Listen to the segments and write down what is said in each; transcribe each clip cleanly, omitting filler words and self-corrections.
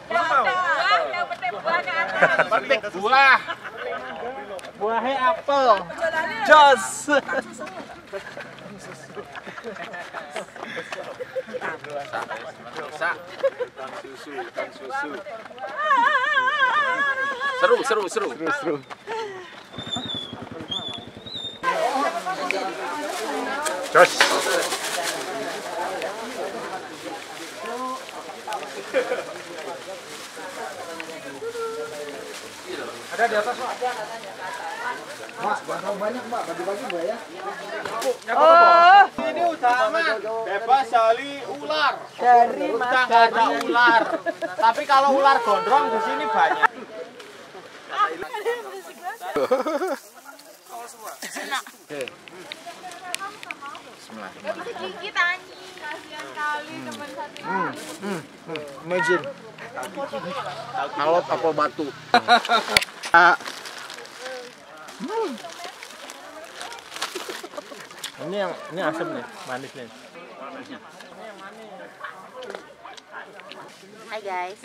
Yang penting buah ke atas. Petik buah. Buahnya apel. Jos. Susu. Seru. Jos. Ada di atas, Pak. Mbak, jangan banyak, Mbak. Bagi-bagi, Mbak ya. Ini utama bebas dari ular. Dari Udah nggak ada ular. Tapi kalau ular gondrong di sini banyak. Sedikit anjing. Kasihan kali teman satu. Imagine. Alot apel batu. Ini asam nih, manis nih. Hai guys.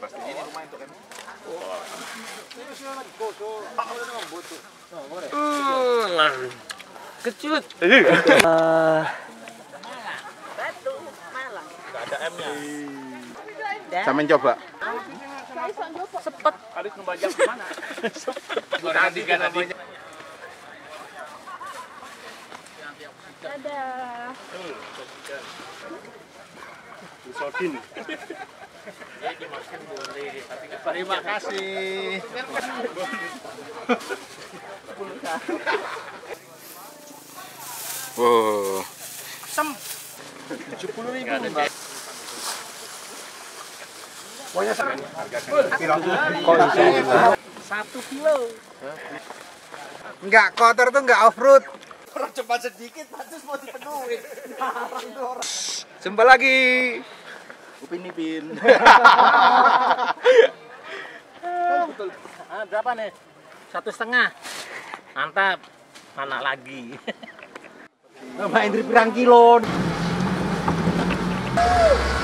Kecut. Batu Malang. Nggak ada M-nya. Sama coba. Sepet. Harus ngebajak kemana? Nanti kan namanya. Dadah. Disokin. Terima kasih. Wow. 70.000 Mbak. Pokoknya Satu kilo. enggak kotor tuh enggak off-road. Orang cepat sedikit, pantas mau dipenuhi. Jumpa lagi. Upin-ipin. Berapa nih? 1,5. Mantap. Mana lagi? Mbak Indri pirang kilo.